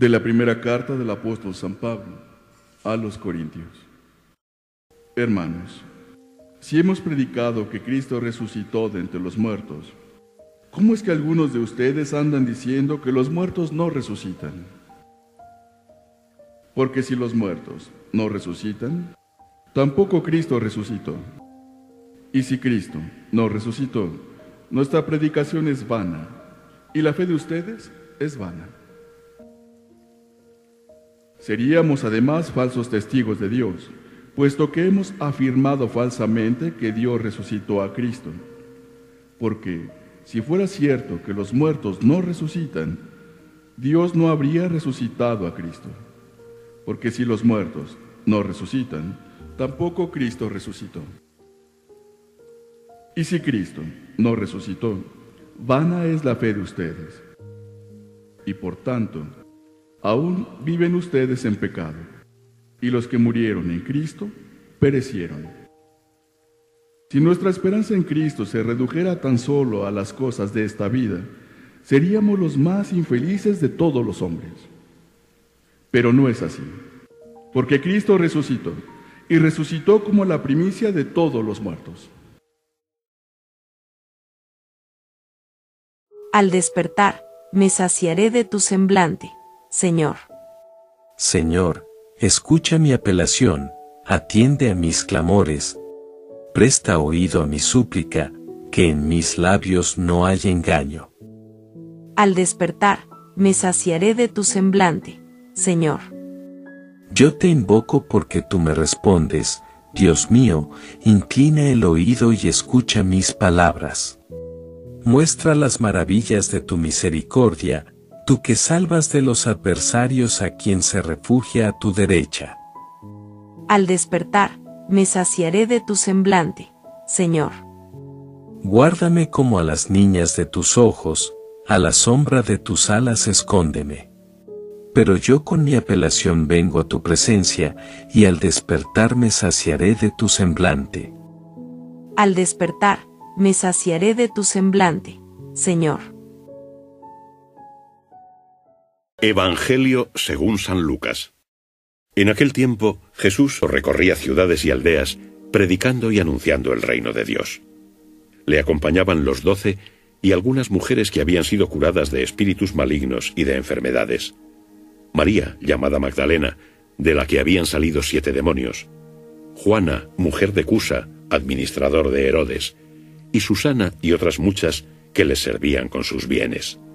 De la primera carta del apóstol San Pablo a los Corintios. Hermanos, si hemos predicado que Cristo resucitó de entre los muertos, ¿cómo es que algunos de ustedes andan diciendo que los muertos no resucitan? Porque si los muertos no resucitan, tampoco Cristo resucitó. Y si Cristo no resucitó, nuestra predicación es vana, y la fe de ustedes es vana. Seríamos además falsos testigos de Dios, puesto que hemos afirmado falsamente que Dios resucitó a Cristo. Porque si fuera cierto que los muertos no resucitan, Dios no habría resucitado a Cristo. Porque si los muertos no resucitan, tampoco Cristo resucitó. Y si Cristo no resucitó, vana es la fe de ustedes. Y por tanto, aún viven ustedes en pecado, y los que murieron en Cristo perecieron. Si nuestra esperanza en Cristo se redujera tan solo a las cosas de esta vida, seríamos los más infelices de todos los hombres. Pero no es así, porque Cristo resucitó, y resucitó como la primicia de todos los muertos. Al despertar, me saciaré de tu semblante, Señor. Señor, escucha mi apelación, atiende a mis clamores. Presta oído a mi súplica, que en mis labios no haya engaño. Al despertar, me saciaré de tu semblante, Señor. Yo te invoco porque tú me respondes, Dios mío, inclina el oído y escucha mis palabras. Muestra las maravillas de tu misericordia, tú que salvas de los adversarios a quien se refugia a tu derecha. Al despertar, me saciaré de tu semblante, Señor. Guárdame como a las niñas de tus ojos, a la sombra de tus alas escóndeme. Pero yo con mi apelación vengo a tu presencia, y al despertar me saciaré de tu semblante. Al despertar, me saciaré de tu semblante, Señor. Evangelio según San Lucas. En aquel tiempo, Jesús recorría ciudades y aldeas, predicando y anunciando el reino de Dios. Le acompañaban los 12 y algunas mujeres que habían sido curadas de espíritus malignos y de enfermedades. María, llamada Magdalena, de la que habían salido 7 demonios. Juana, mujer de Cusa, administrador de Herodes, y Susana y otras muchas que les servían con sus bienes.